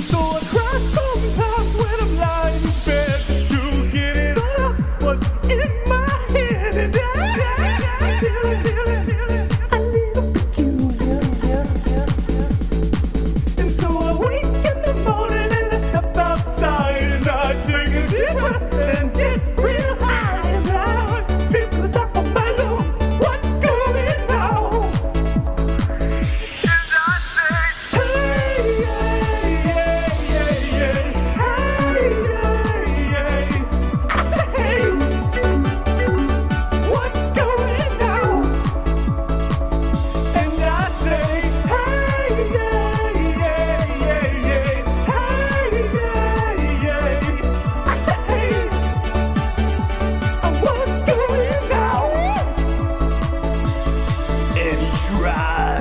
So I cry sometimes when I'm lying in bed just to get it out of what's in my head. And I feel it a little peculiar. And so I wake in the morning and I step outside and I take a deep breath and get real high. And I feel the top of my lungs, what's going on? And I say, hey, yeah, yeah, yeah, hey, yeah, yeah. I say, hey, what's going on? And I say, hey, yeah, yeah, yeah, yeah, hey, yeah, yeah. I say, hey, what's going on? And he tried.